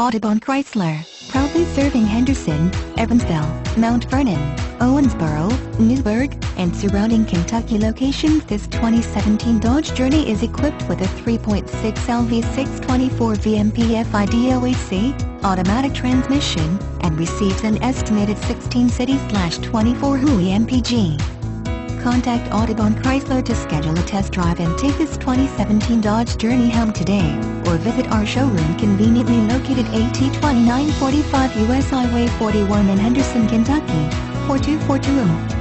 Audubon Chrysler, proudly serving Henderson, Evansville, Mount Vernon, Owensboro, Newburgh, and surrounding Kentucky locations. This 2017 Dodge Journey is equipped with a 3.6L V624V MPFI DOHC automatic transmission, and receives an estimated 16 city/24 Hui mpg. Contact Audubon Chrysler to schedule a test drive and take this 2017 Dodge Journey home today, or visit our showroom conveniently located at 2945 US Highway 41 in Henderson, Kentucky, 42420.